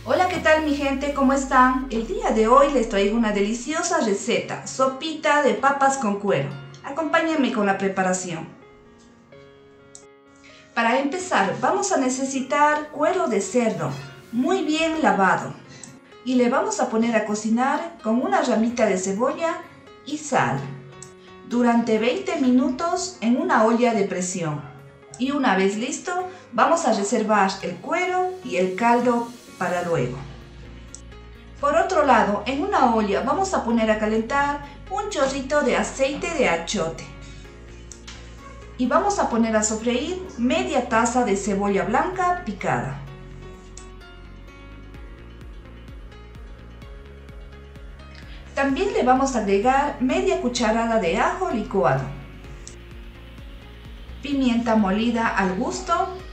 Hola, ¿qué tal mi gente? ¿Cómo están? El día de hoy les traigo una deliciosa receta, sopita de papas con cuero. Acompáñenme con la preparación. Para empezar, vamos a necesitar cuero de cerdo, muy bien lavado. Y le vamos a poner a cocinar con una ramita de cebolla y sal. Durante 20 minutos en una olla de presión. Y una vez listo, vamos a reservar el cuero y el caldo para luego. Por otro lado, en una olla vamos a poner a calentar un chorrito de aceite de achiote. Y vamos a poner a sofreír media taza de cebolla blanca picada. También le vamos a agregar media cucharada de ajo licuado. Pimienta molida al gusto.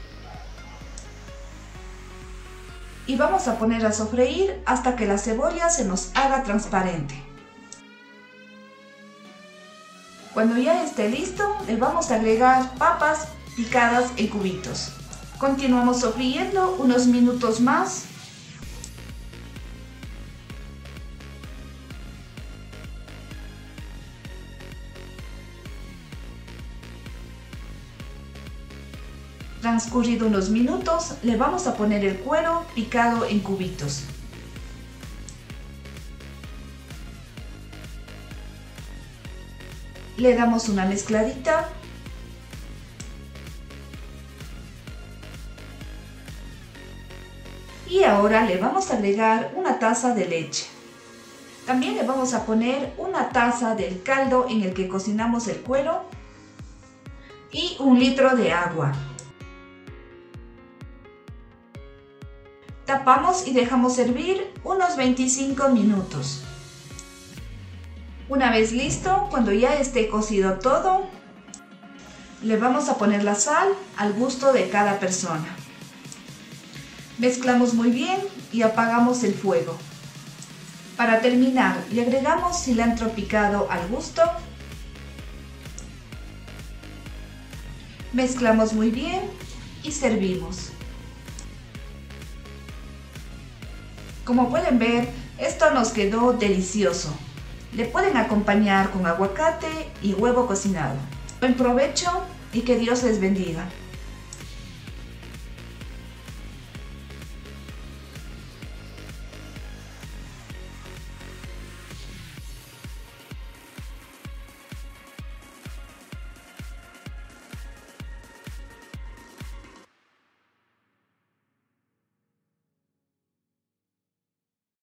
Y vamos a poner a sofreír hasta que la cebolla se nos haga transparente. Cuando ya esté listo, le vamos a agregar papas picadas en cubitos. Continuamos sofriendo unos minutos más. Transcurrido unos minutos, le vamos a poner el cuero picado en cubitos. Le damos una mezcladita. Y ahora le vamos a agregar una taza de leche. También le vamos a poner una taza del caldo en el que cocinamos el cuero y 1 litro de agua. Tapamos y dejamos hervir unos 25 minutos. Una vez listo, cuando ya esté cocido todo, le vamos a poner la sal al gusto de cada persona. Mezclamos muy bien y apagamos el fuego. Para terminar, le agregamos cilantro picado al gusto. Mezclamos muy bien y servimos. Como pueden ver, esto nos quedó delicioso. Le pueden acompañar con aguacate y huevo cocinado. Buen provecho y que Dios les bendiga.